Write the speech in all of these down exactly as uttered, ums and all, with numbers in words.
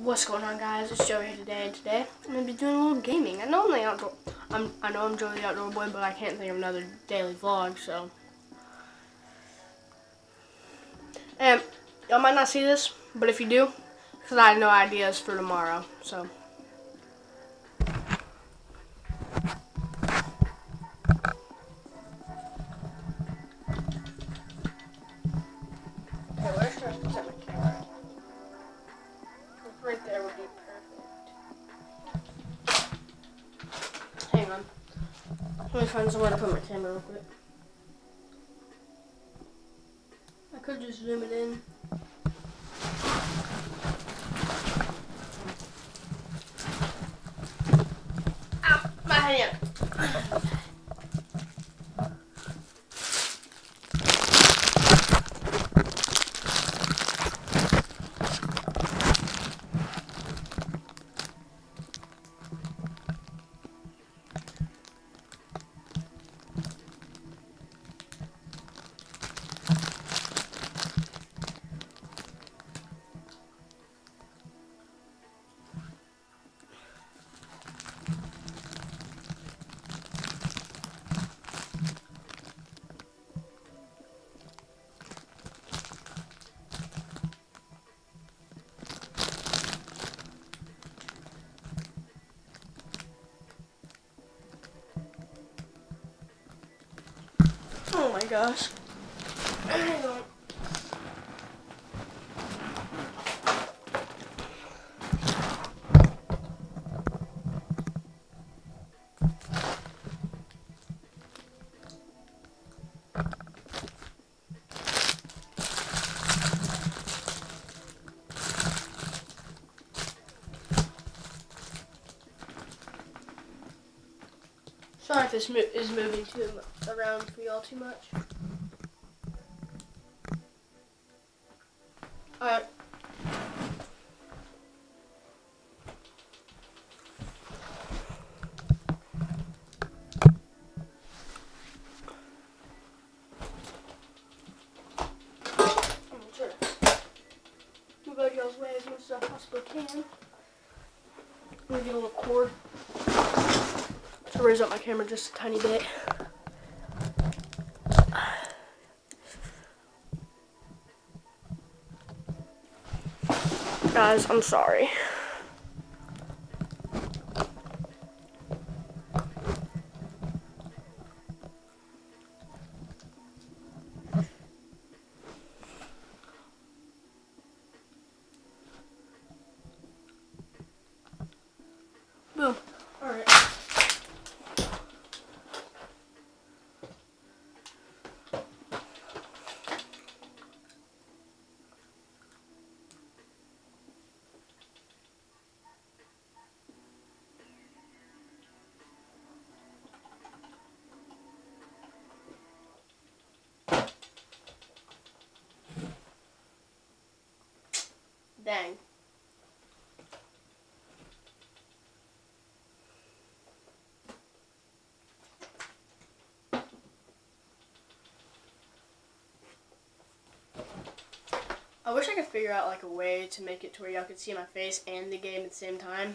What's going on, guys? It's Joey here today, and today I'm gonna be doing a little gaming. I know I'm the outdoor. I'm. I know I'm Joey the Outdoor Boy, but I can't think of another daily vlog. So, and y'all might not see this, but if you do, because I have no ideas for tomorrow. So. Okay, where should I set my camera? Right there would be perfect. Hang on. Let me find somewhere to put my camera real quick. I could just zoom it in. Ow, my hand. Oh my gosh. Hang on. Sorry if this mo is moving too around for y'all too much. Alright. I'm gonna try to move out y'all's way as much as I possibly can. I'm gonna get a little cord to raise up my camera just a tiny bit. Guys, I'm sorry. Boom. Alright. Dang. I wish I could figure out like a way to make it to where y'all could see my face and the game at the same time.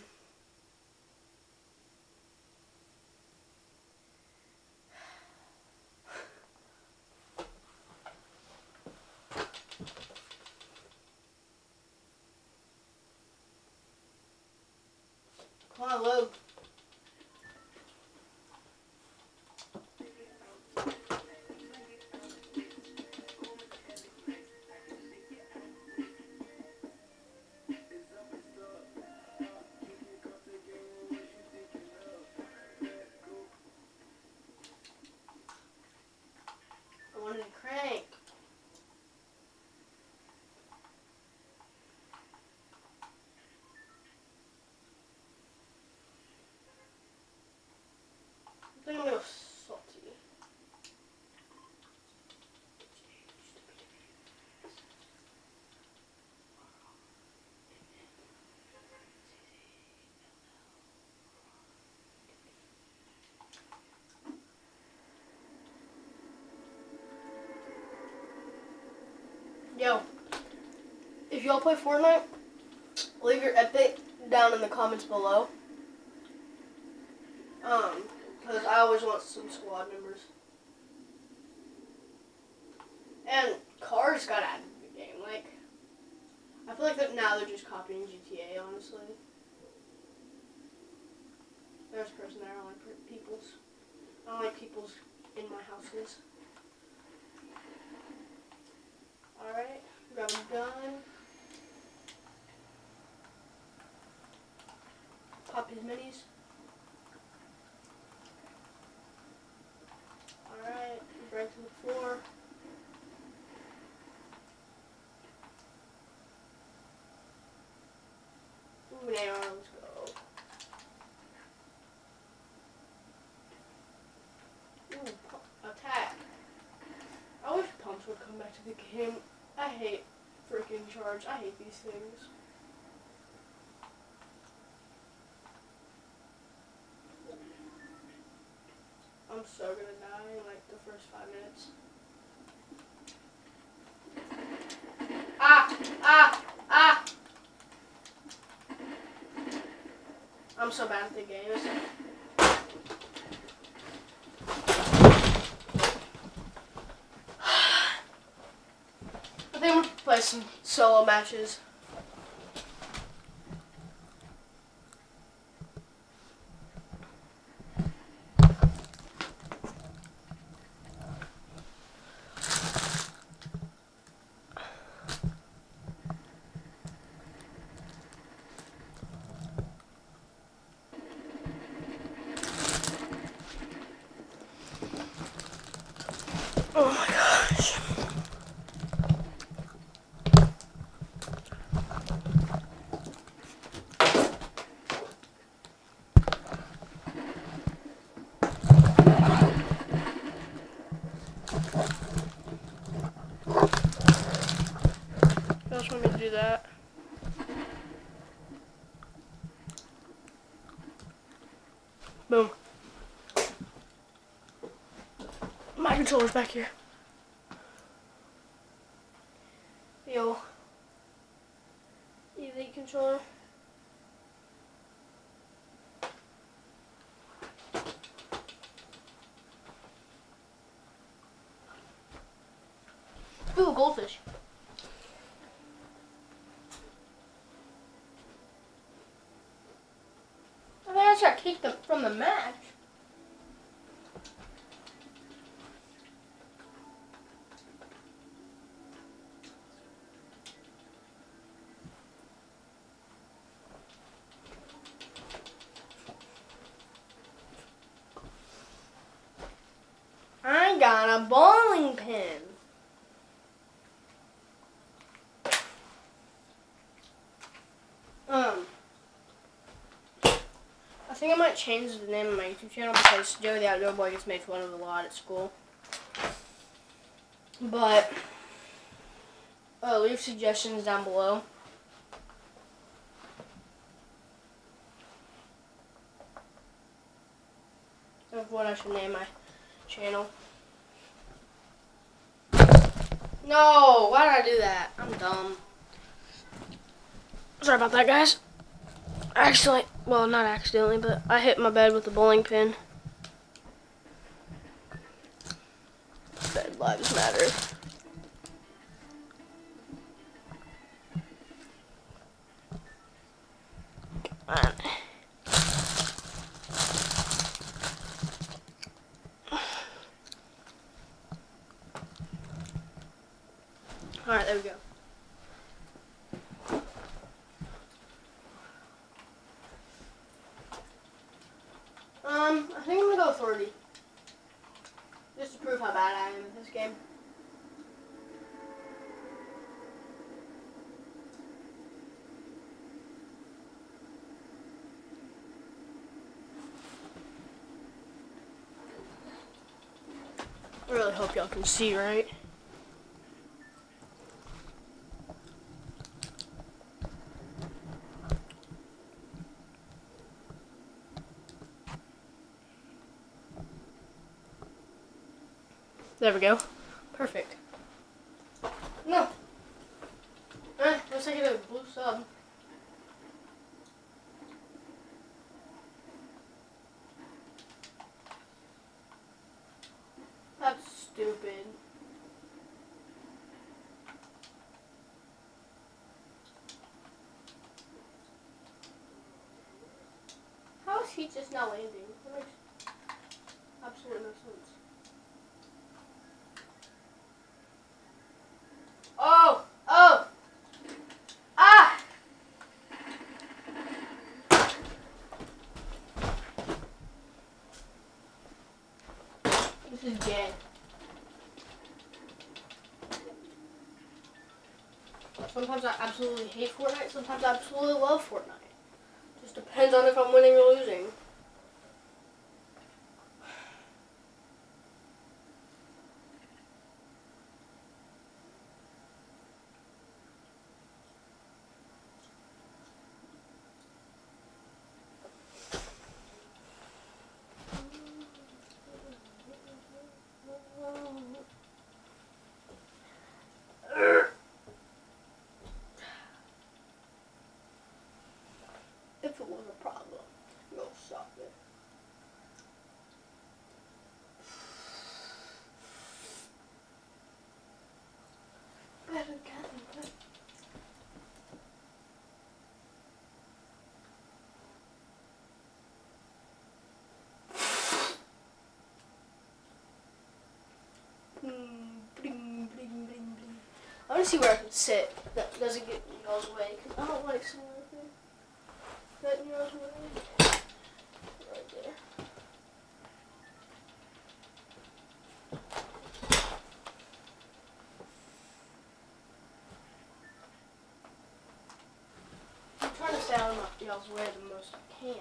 Come on, load. I wanted to crank. I think I'm gonna go salty. Yo, if y'all play Fortnite, Leave your epic down in the comments below. Um, because I always want some squad members. And cars got added to the game. Like, I feel like that now they're just copying G T A, honestly. There's a person there. I don't like people's. I don't like people's in my houses. Alright, grab a gun. Pop his minis. Alright, right to the floor. Ooh, now let's go. Ooh, attack. I wish pumps would come back to the game. I hate freaking charge. I hate these things. I'm so gonna die in like the first five minutes. Ah! Ah! Ah! I'm so bad at the games. I think I'm gonna play some solo matches. Oh my gosh. You just want me to do that? Boom. My controller's back here. Yo. Elite controller. Ooh, goldfish. I think I just got kicked them from the match. I got a bowling pin. Um, I think I might change the name of my YouTube channel because Joe the Outdoor Boy gets made fun of a lot at school. But, uh, leave suggestions down below. Of what I should name my channel. No, why did I do that? I'm dumb. Sorry about that, guys. Actually, well, not accidentally, but I hit my bed with a bowling pin. Bed lives matter. Come on. Alright, there we go. Um, I think I'm gonna go authority. Just to prove how bad I am at this game. I really hope y'all can see, right? There we go. Perfect. No. Eh, let's take it a blue sub. he's just now landing? That makes absolutely no sense. Oh! Oh! Ah! This is gay. Sometimes I absolutely hate Fortnite, sometimes I absolutely love Fortnite. Just depends on if I'm winning or losing. If it was a problem, you'll stop it. Better get it. Bling, bling, bling, bling. I want to see where I can sit that doesn't get in y'all's way, because I don't like sitting right there. That in y'all's way. Right there. I'm trying to stay out of y'all's way the most I can.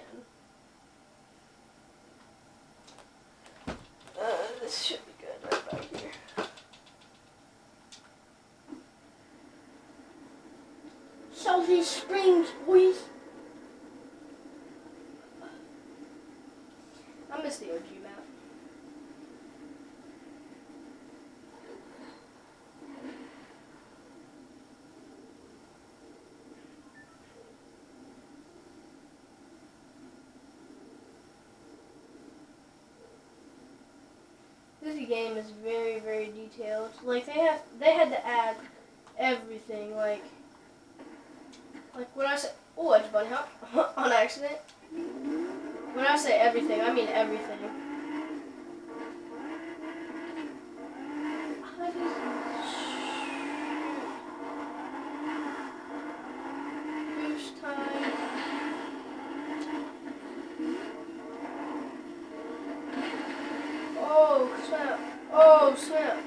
Uh, this should be good right back here. Southeast Springs, boys. I miss the O G map. This game is very, very detailed. Like they have, they had to add everything. Like, like when I say, oh, I just bunny hop on accident. When I say everything, I mean everything. I just boost time. Oh snap! Oh snap!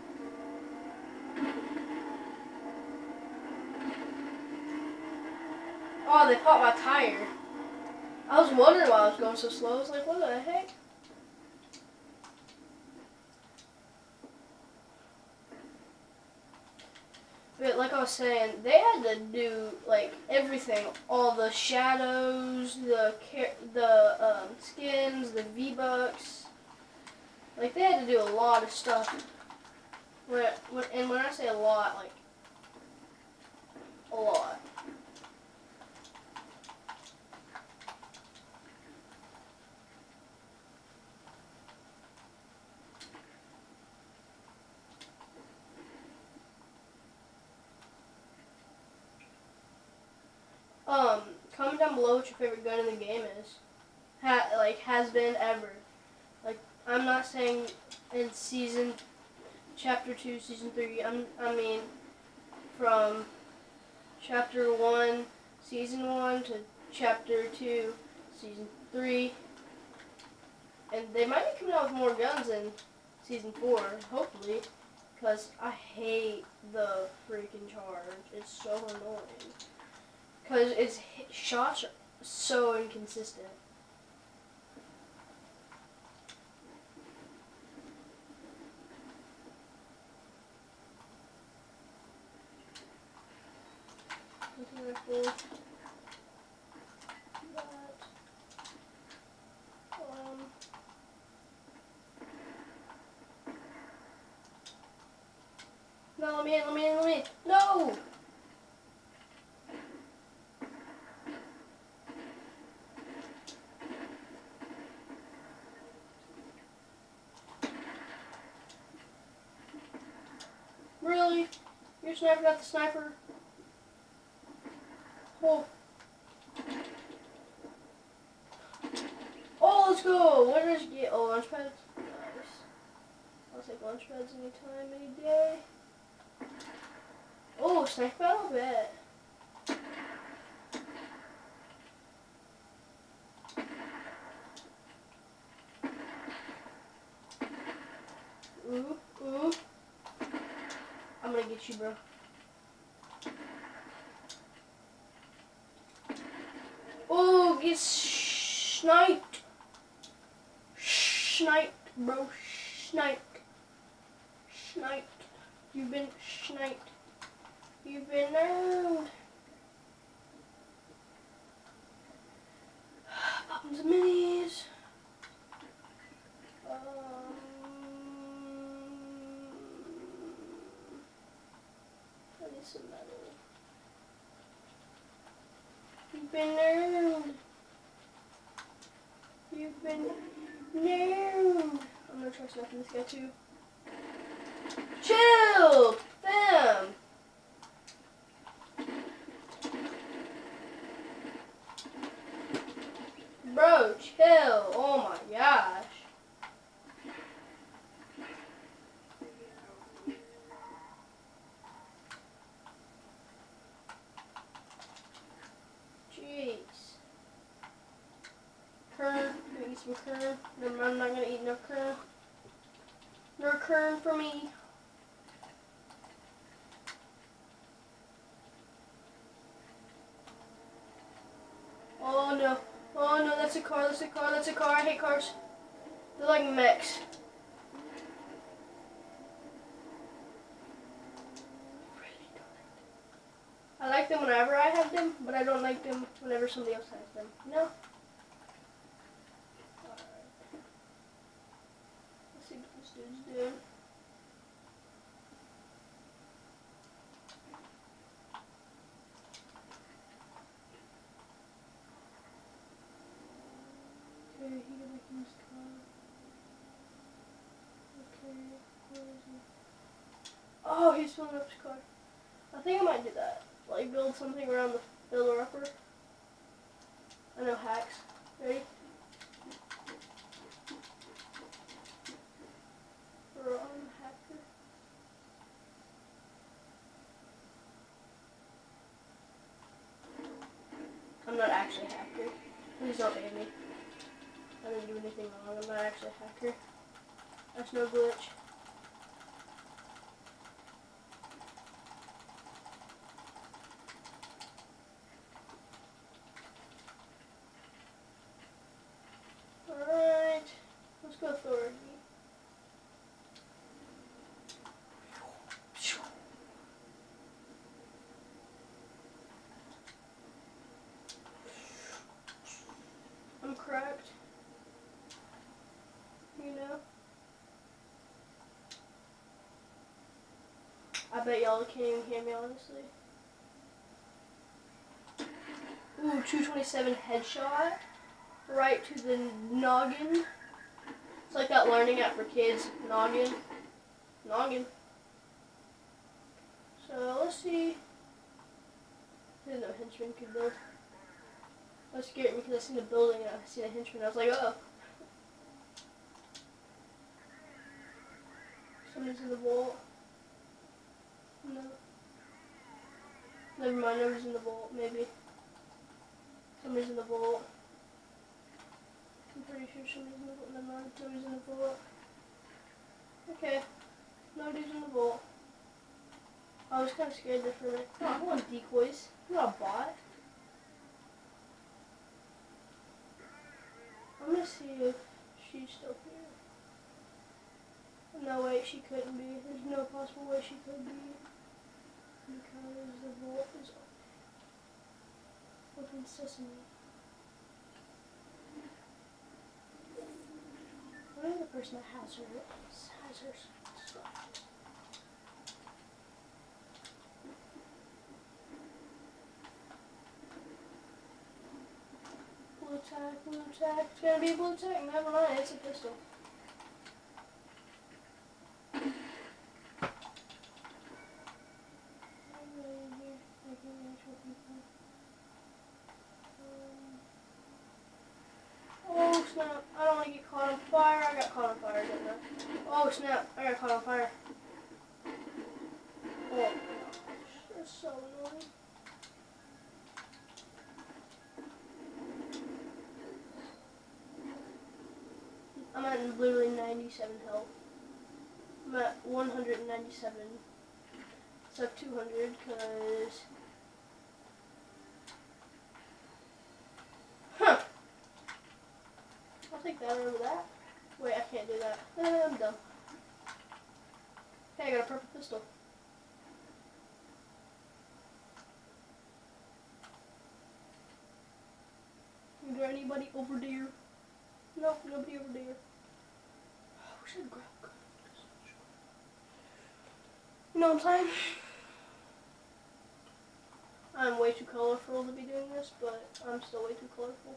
Oh, they popped my tire. I was wondering why I was going so slow. I was like, what the heck? But like I was saying, they had to do like everything, all the shadows, the the um, skins, the V-Bucks. Like they had to do a lot of stuff. When, when, and when I say a lot, like a lot. Um, comment down below what your favorite gun in the game is. Ha like, has been ever. Like, I'm not saying in season, chapter two, season three, I'm, I mean, from chapter one, season one to chapter two, season three. And they might be coming out with more guns in season four, hopefully, because I hate the freaking charge. It's so annoying. Because its shots are so inconsistent. Rifle. That. Um. No, let me in, let me in, let me in. No! Really? Your sniper got the sniper? Oh. I just get oh lunch pads? Nice. I'll take lunch pads anytime, any day. Oh, snack battle, bet. Ooh, ooh. I'm gonna get you, bro. Oh, get sniped. Sniped, bro. Sniped. Sniped. You've been sniped. You've been owned. Popping some minis. Um, I need some metal. You've been owned. You've been owned. I'm gonna try snapping this guy too. Chill! Bam! Bro, chill. Oh my gosh. Jeez. Kern. Can I eat some kern? Never mind, I'm not gonna eat no kern. No kern for me. Oh no. Oh no, that's a car, that's a car, that's a car. I hate cars. They're like mechs. I like them whenever I have them, but I don't like them whenever somebody else has them. You know? Alright. Let's see what this dude's doing. Okay, he can make his car. Okay, where is he? Oh, he's filling up his car. I think I might do that. Like build something around the filler upper. I know hacks. Ready? Bro, I'm a hacker. I'm not actually a hacker. Please don't ban me. I didn't do anything wrong. I'm not actually a hacker. That's no glitch. Alright. Let's go authority. I'm cracked. You know? I bet y'all can't even hear me, honestly. Ooh, two twenty-seven headshot. Right to the noggin. It's like that learning app for kids. Noggin. Noggin. So, let's see. There's no henchman could build. That scared me because I seen the building and I seen a henchman. I was like, oh. Somebody's in the vault. No. Never mind, nobody's in the vault, maybe. Somebody's in the vault. I'm pretty sure somebody's in the vault. Never mind, nobody's in the vault. Okay. Nobody's in the vault. I was kind of scared there for a minute. Oh, I want decoys. I'm not a bot. I'm gonna see if she's still here. No, wait, she couldn't be. There's no possible way she could be. Because the vault is open sesame. What is the person that has her, has her stuff? Blue tack, blue tack. It's gonna be blue tack. Never mind, it's a pistol. Oh snap, I don't want to get caught. caught on fire, didn't I? Oh snap! I got caught on fire. Oh my gosh, that's so annoying. I'm at literally ninety-seven health. I'm at one hundred ninety-seven. So two hundred because... Huh! I'll take that over that. Wait, I can't do that. Eh, I'm dumb. Hey, I got a purple pistol. Is there anybody over there? Nope, nobody over there. I wish I'd grab a gun. You know what I'm saying? I'm way too colorful to be doing this, but I'm still way too colorful.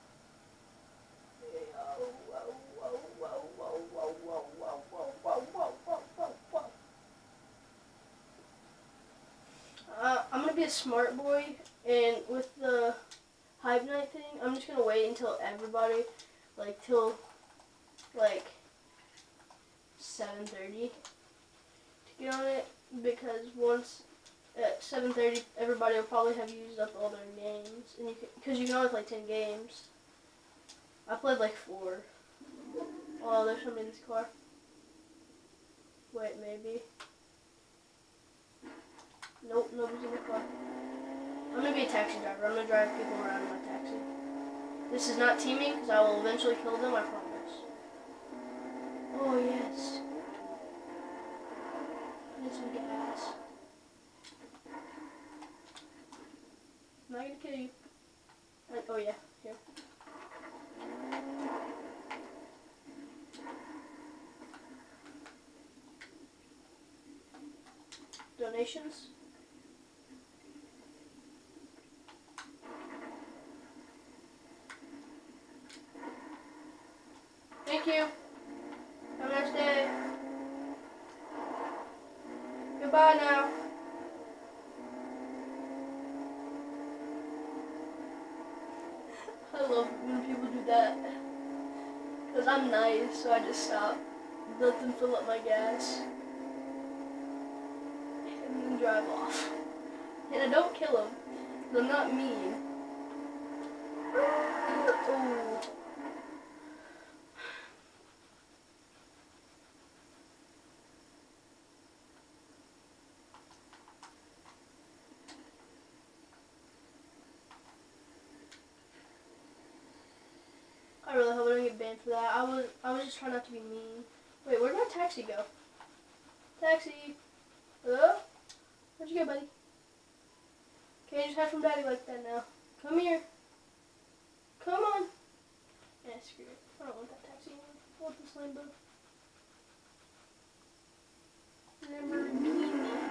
Whoa, whoa, whoa, whoa, whoa, whoa, whoa, whoa, whoa, whoa, whoa, whoa, whoa, whoa. Uh, I'm gonna be a smart boy, and with the Hive Night thing, I'm just gonna wait until everybody, like, till, like, seven thirty to get on it, because once at seven thirty, everybody will probably have used up all their games, and you can, because you can only play ten games. I played like four. Oh, there's somebody in this car. Wait, maybe. Nope, nobody's in the car. I'm gonna be a taxi driver. I'm gonna drive people around in my taxi. This is not teaming, because I will eventually kill them, I promise. Oh, yes. I need some gas. I'm not gonna kill you. I, oh, yeah, here. Donations. Thank you. Have a nice day. Goodbye now. I love when people do that. Because I'm nice, so I just stop. Let them fill up my gas. And then drive off. And I don't kill them. Because I'm not mean. Oh. I really hope I don't get banned for that. I was I was just trying not to be mean. Wait, where'd my taxi go? Taxi. Hello? Where'd you go, buddy? Can't you just hide from daddy like that now? Come here. Come on. Yeah, screw it. I don't want that taxi anymore. I want this Lambo. Lamborghini.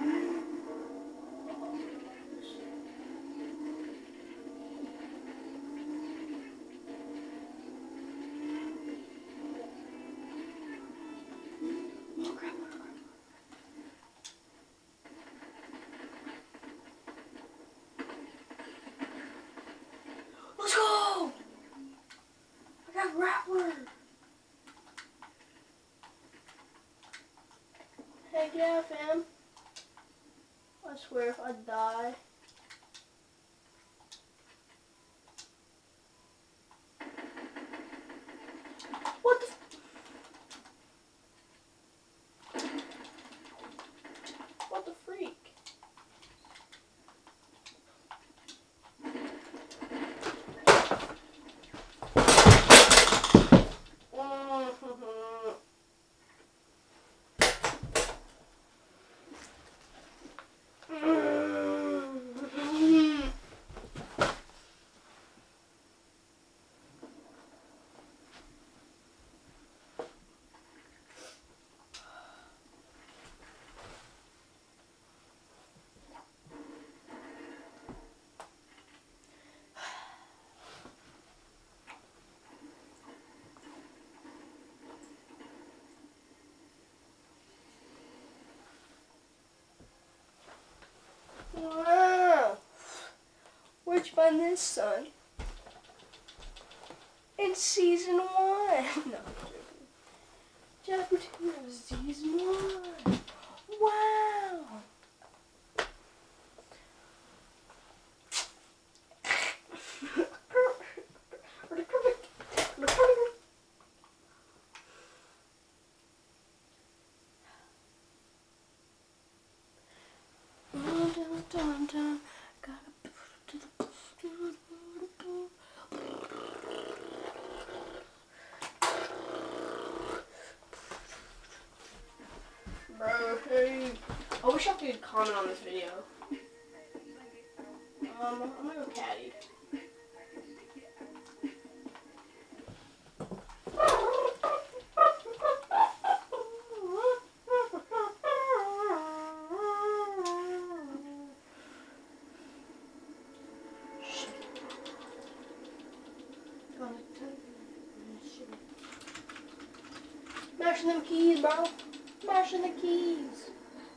Rapper. Heck yeah, fam. I swear if I die. What the? What the freak? Wow. Where'd you find this, son? It's season one. No, I'm joking. Jabutina season one. Wow. Dun, dun, gotta to the bro, hey. I wish I could comment on this video. Um, I'm gonna go caddy. Mashing them keys, bro. Mashing the keys.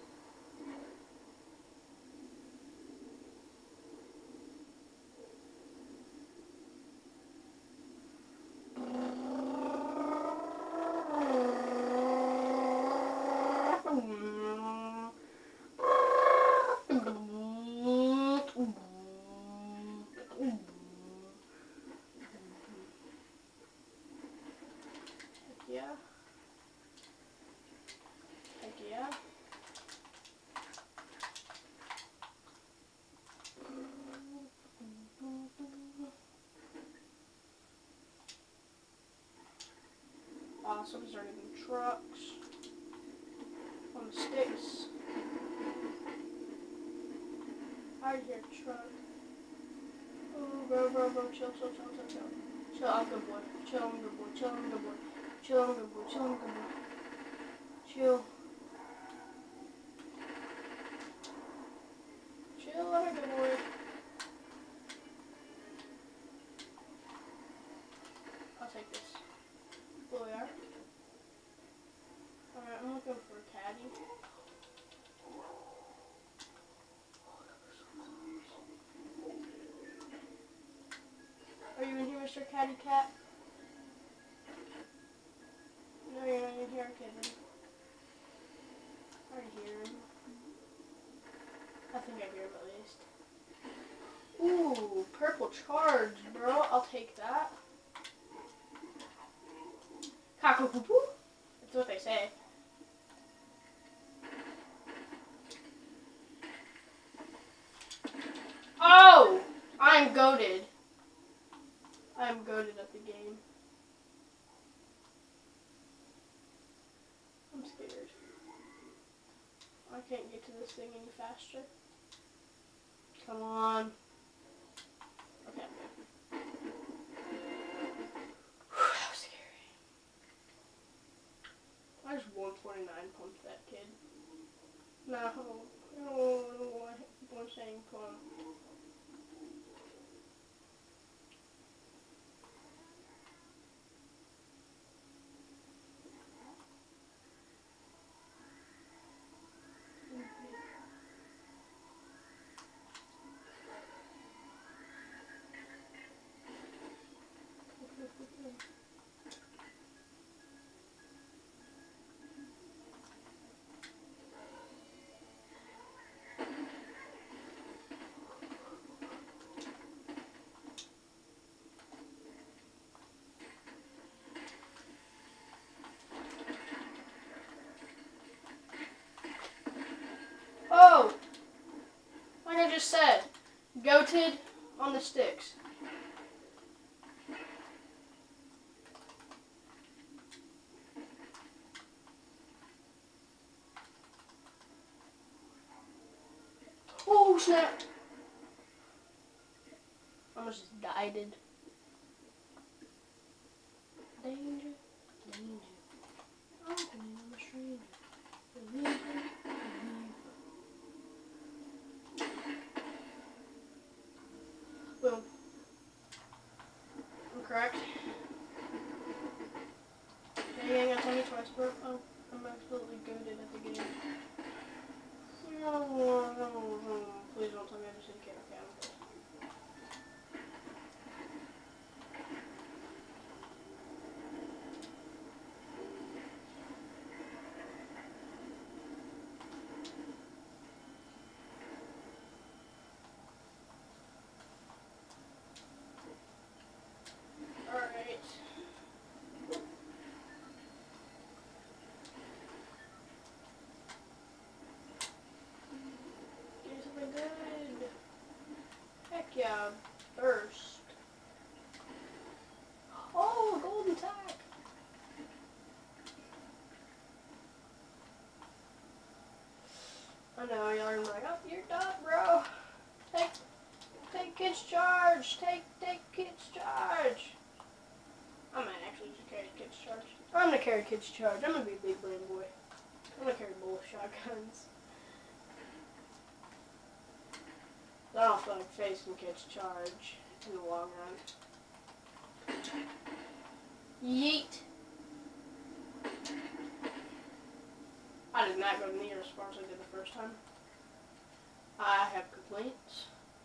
Yeah. Heck yeah. Awesome, starting getting trucks on the sticks. I hear truck. Oh, bro, bro, bro, chill, chill, chill, chill, chill. Chill, I'm good boy. Chill, I'm good boy. Chill, I'm good boy. Chill, I'm good boy. Chill, I'm good boy. Chill. Chill, I'm a good boy. I'll take this. There we are. Alright, I'm looking for a caddy. Are you in here, Mister Caddy Cat? No, you're not in here, kidding. I already hear him. I think I hear him at least. Ooh, purple charge, bro. I'll take that. Cock-a-poo-poo? That's what they say. Oh! I'm goated. I'm goated at the game. I'm scared. I can't get to this thing any faster. Come on. Okay, I'm good. Whew, that was scary. I just one twenty-nine pumped that kid. No, I don't, I don't want people saying pump. Oh! Like I just said, goated on the sticks. Oh snap! Almost just died. Danger, danger. I'm playing on a stranger. Believer, believer. Boom. I'm correct. Yeah, you ain't gonna tell me twice, bro. Oh, I'm absolutely goated at the game. No, no, no, no. Please don't tell me I just didn't care. Okay, I'm good. Yeah, first. Oh, golden tack. I know, y'all are like, oh, you're done, bro. Take, take kids charge. Take, take kids charge. I might actually just carry kids charge. I'm gonna carry kids charge. I'm gonna be a big brain boy. I'm gonna carry both shotguns. I don't feel like facing kids charge in the long run. Yeet. I did not go near as far as I did the first time. I have complaints.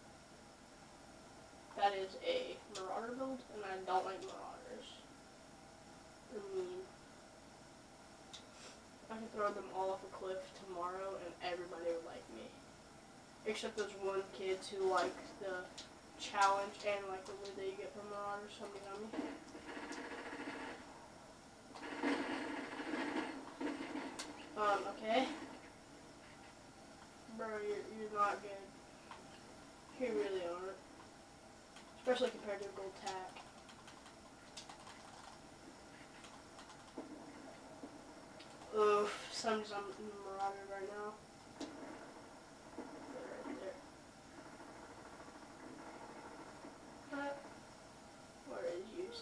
That is a Marauder build, and I don't like Marauders. They're mean. I could throw them all off a cliff tomorrow, and everybody would like me. Except those one kids who like the challenge and like the loot that you get from Marauders. Somebody on me. Um, okay. Bro, you're, you're not good. You really aren't. Especially compared to a gold tack. Oof, somebody's on Marauder right now. They're right there. What? Where is yous?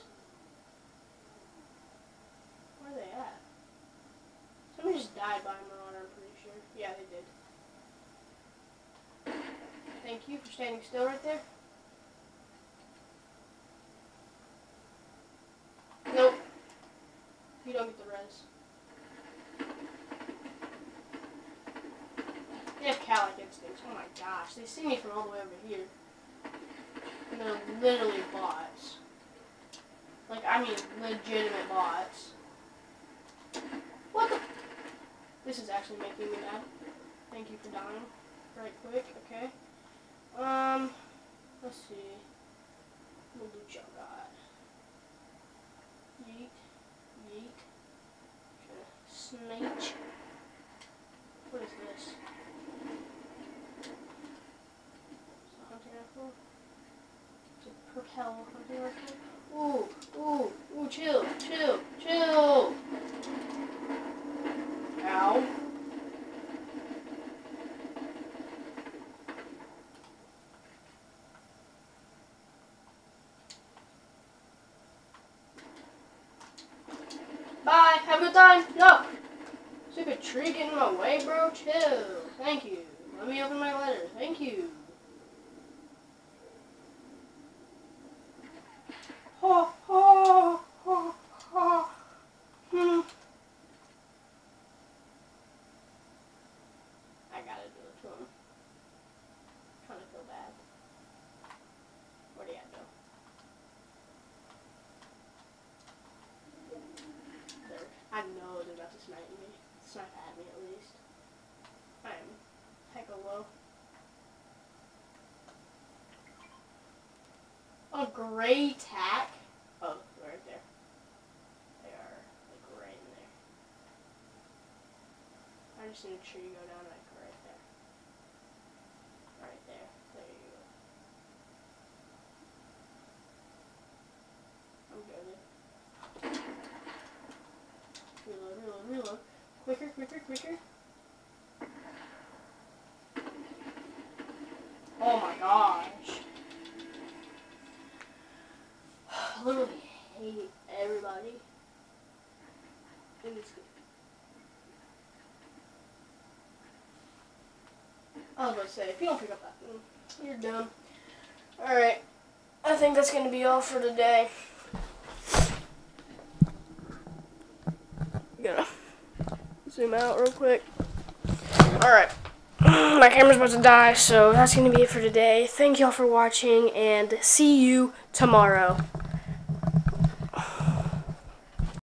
Where are they at? Somebody just died by a Marauder, I'm pretty sure. Yeah, they did. Thank you for standing still right there. Nope. You don't get the res. They have cat-like instincts. Oh my gosh. They see me from all the way over here. And they're literally bots. Like, I mean legitimate bots. What the? This is actually making me mad. Thank you for dying. Right quick, okay. Um, let's see. What loot y'all got? Yeet. Yeet. Snake. What is this? It's a hunting rifle. It's a propel hunting rifle. Ooh, ooh, ooh, chill, chill, chill. Ow. Bye. Have a good time. No. Stupid tree getting in my way, bro. Chill. Thank you. Let me open my letter. Thank you. Oh, oh, oh, oh. Hmm. I gotta do it to him. I'm trying to feel bad. Where'd he at, though? There. I know they're about to snipe me. Snipe at me, at least. I am hecka low. A gray tack? Oh, right there. They are like right in there. I just need a tree go down like right there. Right there. There you go. I'm good. Reload, reload, reload. Quicker, quicker, quicker. Oh my gosh. I literally hate everybody in this game. I was about to say, if you don't pick up that thing, you're done. Alright, I think that's going to be all for today. I'm gonna zoom out real quick. Alright, my camera's about to die, so that's going to be it for today. Thank y'all for watching, and see you tomorrow.